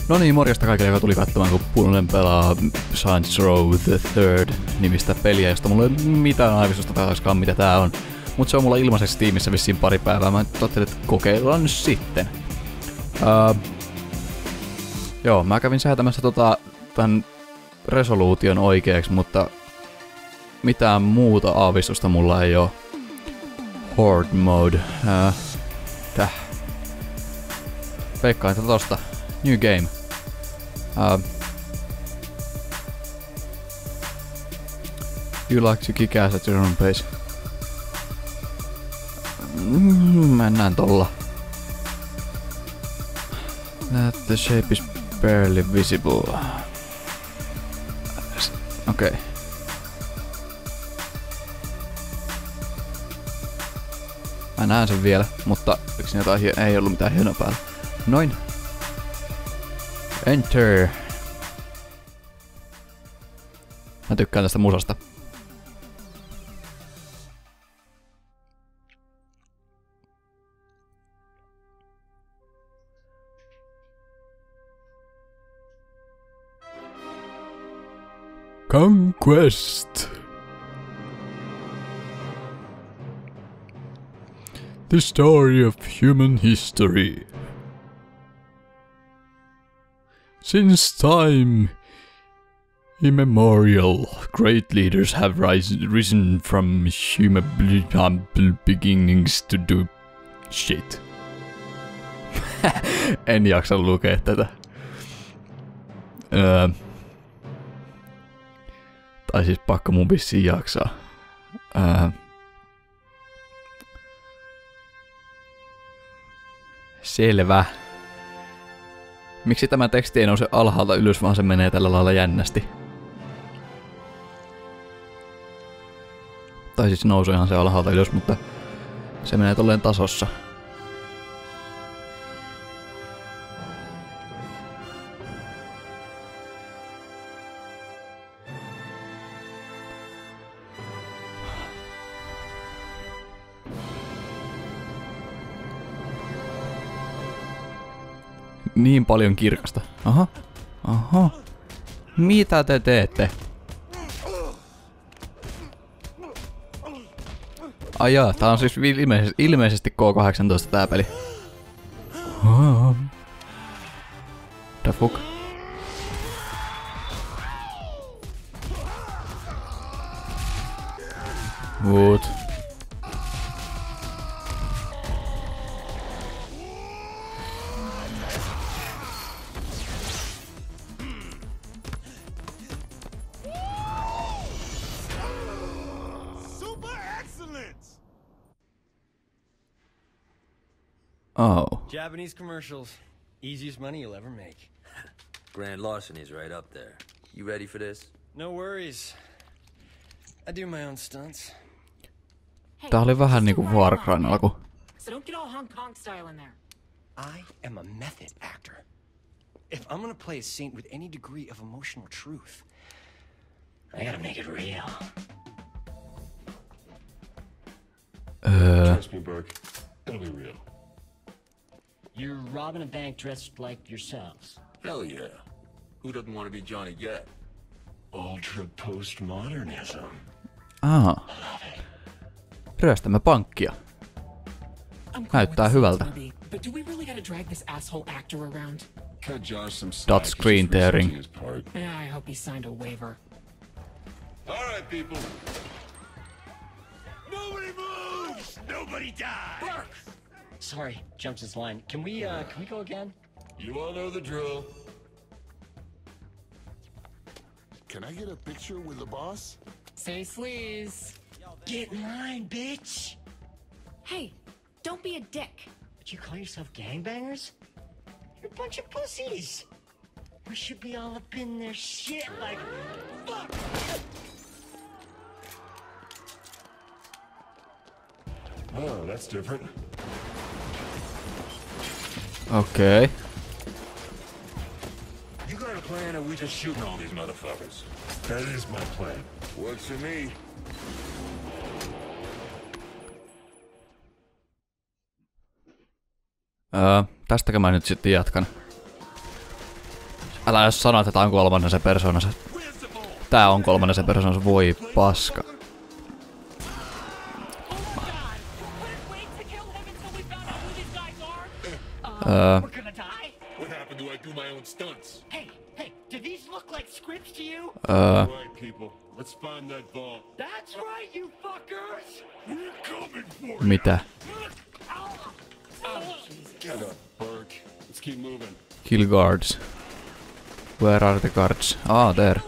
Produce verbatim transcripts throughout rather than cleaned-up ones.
No niin, morjesta kaikille, joka tuli katsomaan, kun Punonen pelaa Saints Row the Third nimistä peliä, josta mulla ei ole mitään aivistusta taaskaan, mitä tää on. Mut se on mulla ilmaiseksi Steamissa vissiin pari päivää, mä ajattelin, että kokeillaan nyt sitten. Uh, joo, mä kävin säätämässä tota, tän resoluution oikeaksi, mutta mitään muuta aavistusta mulla ei oo. Horde mode. Uh, täh. Veikkaan, että tosta. New game. Uh, you like to kick ass at your own pace. Mm, mennään tolla. That the shape is barely visible. Okei. Okay. Mä näen sen vielä, mutta yksin jotain hie- ei ollut mitään hienoa päällä. Noin. Enter. Mä tykkään tästä musasta. Conquest. The story of human history. Since time immemorial, great leaders have ris- risen from human humble beginnings to do shit. En jaksa lukea tätä. Öö, tai siis pakko mun vissiin jaksaa. Öö, Selvä. Miksi tämä teksti ei nouse alhaalta ylös, vaan se menee tällä lailla jännästi? Tai siis nouseehan se alhaalta ylös, mutta se menee tolleen tasossa. Niin paljon kirkasta. Aha. Aha. Mitä te teette? Ai jaa, tää on siis ilmeisesti, ilmeisesti K kahdeksantoista tää peli. The fuck? What? Oh. Japanese commercials. Easiest money you'll ever make. Grand larceny's right up there. You ready for this? No worries. I do my own stunts. Tää oli vähän niinku Warcryn alku. So don't get all Hong Kong style in there. I am a method actor. If I'm gonna play a saint with any degree of emotional truth, I gotta make it real. Uh. Trust me, Burke. It'll be real. You're robbing a bank dressed like yourselves. Hell yeah. Who doesn't want to be Johnny Gat? Ultra postmodernism. Aha. Ryöstämme pankkia. Näyttää hyvältä. But do we really gotta drag this asshole actor around? Cut Josh some slack. Dot screen He's just tearing. researching his part. Yeah, I hope he signed a waiver. All right, people. Nobody moves. Nobody dies. Burke! Sorry, jumped his line. Can we, uh, can we go again? You all know the drill. Can I get a picture with the boss? Say sleaze. Get in line, bitch! Hey, don't be a dick. But you call yourself gangbangers? You're a bunch of pussies. We should be all up in their shit like, fuck! Oh, that's different. Okei. Okay. You got a plan, or we just shooting all these motherfuckers? That is my plan. Works for me. Öö, tästäkö mä nyt sitten jatkan? Älä jos sanoit, että tää on kolmannen se persoonansa. Tää on kolmannen se persoonansa, voi paska. Öö. What happened to I do my own stunts? Hey, hey, do these look like scripts to you? Öö. Right, people. Let's find that vault. That's right, you fuckers! We're coming for you. Mitä? Get up, Burke. Let's keep moving. Kill guards. Where are the guards? Ah, there.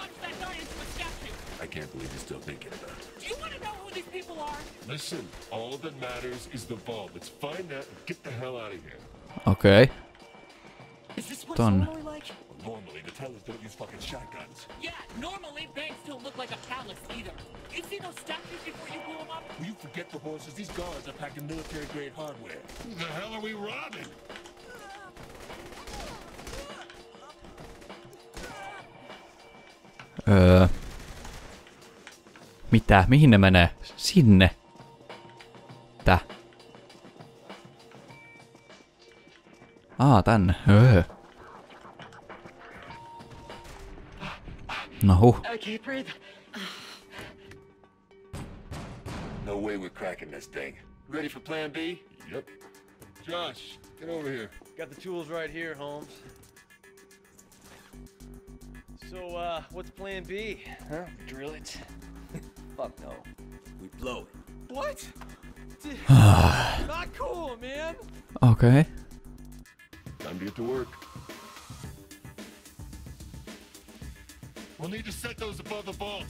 I can't believe you're still thinking about it. Do you want to know who these people are? Listen, all that matters is the vault. Let's find that and get the hell out of here. Okei. Okay. Is this what's Done. normally like? Normally, the tellers don't use fucking shotguns. Yeah, normally banks don't look like a palace either. You see those statues before you blew them up? Will you forget the horses? These guards are packing military-grade hardware. Who the hell are we robbing? Öö. Mitä? Mihin ne menee? Sinne. Tä? Aa, tänne. Öö. No huh. I can't breathe. No way we're cracking this thing. Ready for plan B? Yep. Josh, get over here. Got the tools right here, Holmes. So, uh, what's plan B? Huh? Drill it? Fuck no. We blow it. What? Not cool, man! Okei. Okay. Time to get to work. We'll need to set those above the vault.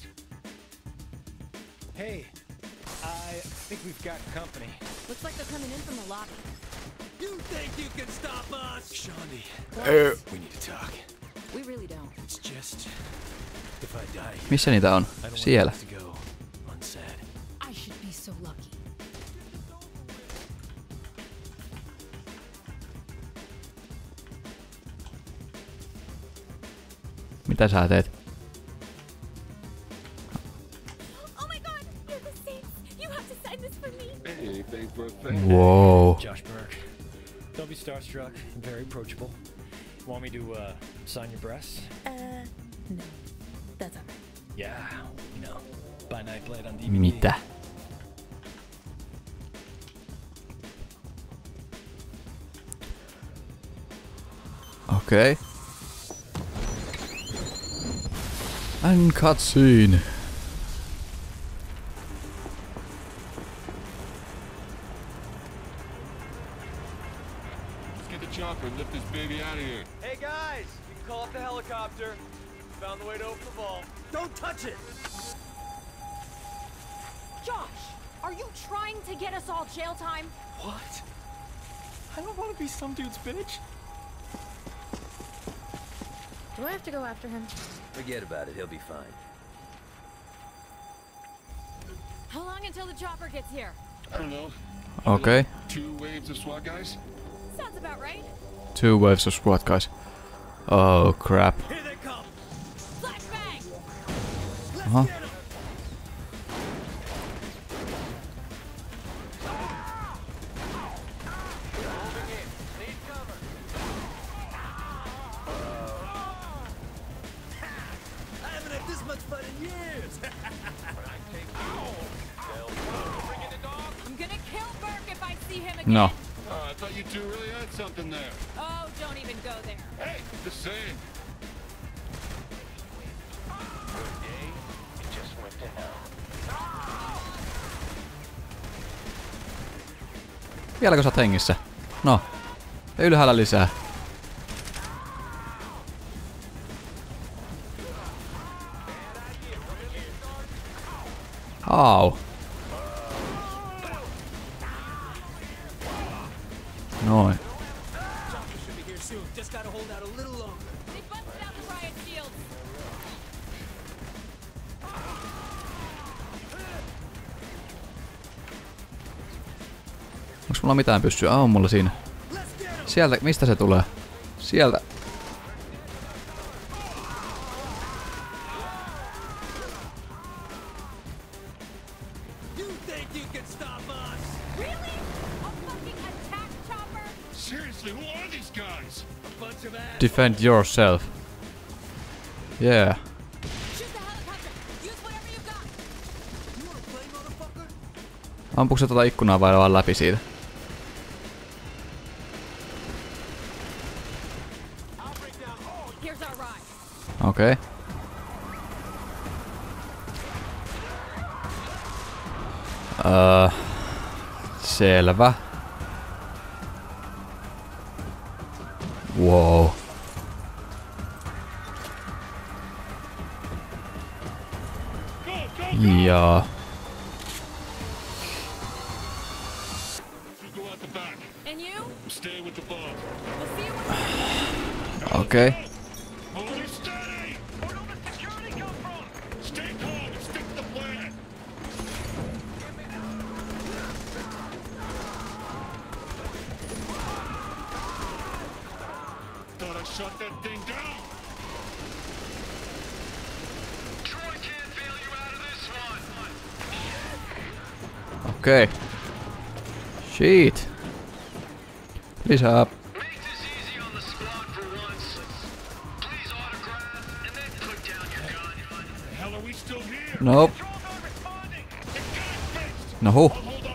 Hey, I think we've got company. Looks like they're coming in from the lobby. You think you can stop us? Shaundi, Öö. we need to talk. We really don't. It's just, if I die here, Missä niitä on? I don't Siellä. want this to go unsaid. I should be so lucky. Mitä sä teet? Oh my god, you're the saints. You have to sign this for me. Anything for a thing. Wow. Josh Burke. Don't be starstruck. I'm very approachable. Want me to uh, sign your breasts? Uh, no. That's alright. Yeah, you know, by night blade on D V D. Mitä? Okei. Okay. And cutscene. Let's get the chopper and lift this baby out of here. Hey guys, you can call up the helicopter. Found the way to open the vault. Don't touch it! Josh, are you trying to get us all jail time? What? I don't want to be some dude's bitch. Do I have to go after him? Forget about it. He'll be fine. How long until the chopper gets here? I don't know. Okei. Okay. Two waves of SWAT guys? Sounds about right. Two waves of SWAT guys. Oh crap. Here they come! Flashbang! Uh-huh. I'm gonna kill Burke if I see him again. No. Oh, I thought you two really had something there. Oh, don't even go there. Hey, just saying. Vieläkö sä oot hengissä? No. Ja ylhäällä lisää. Au. Noin. Just gotta hold out a little longer. They busted out the riot shields. Onks mulla mitään pyssyä? Ah, on mulla siinä. Sieltä, mistä se tulee? Sieltä. You think you can stop us? Really? A fucking attack chopper? Seriously, who are these guys? A bunch of ass. Defend yourself. Yeah. Ampuuko se tota ikkunaa vai vaan läpi siitä? Okei. Okay. Öö, selvä. Wow. Jaa. Okei. Okay. Okei. Okay. Shit. Lisää. Nope. No huh.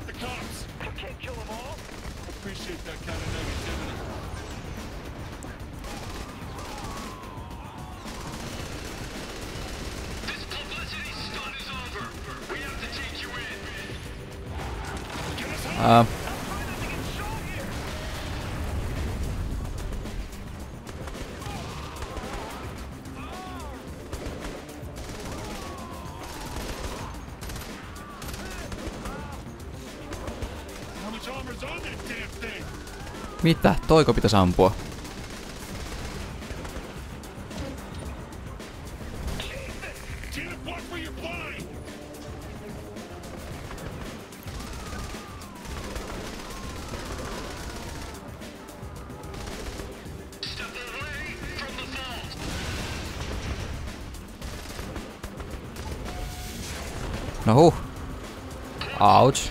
Uh. Mitä? Toiko pitäisi ampua? No huh. Ouch.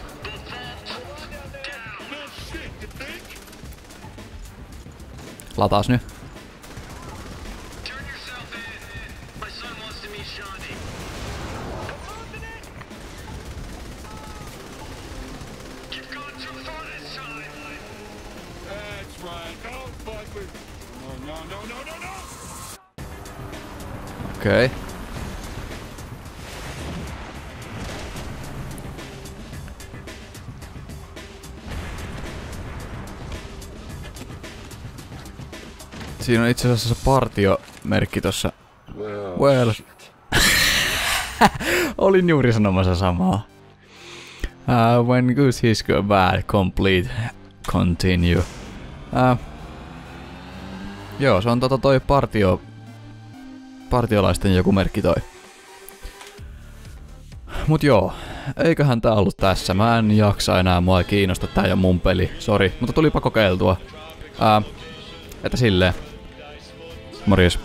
Lataas nyt. Okei. Okay. Siinä on itse asiassa partiomerkki tossa. Well. Olin juuri sanomassa samaa. Uh, when goose his go bad, complete, continue. Uh, joo, se on tota toi partio... Partiolaisten joku merkki toi. Mut joo, eiköhän tää ollut tässä. Mä en jaksa enää, mua ei kiinnosta, tää ei oo mun peli. Sori, mutta tulipa kokeiltua. Uh, että silleen. Morjes.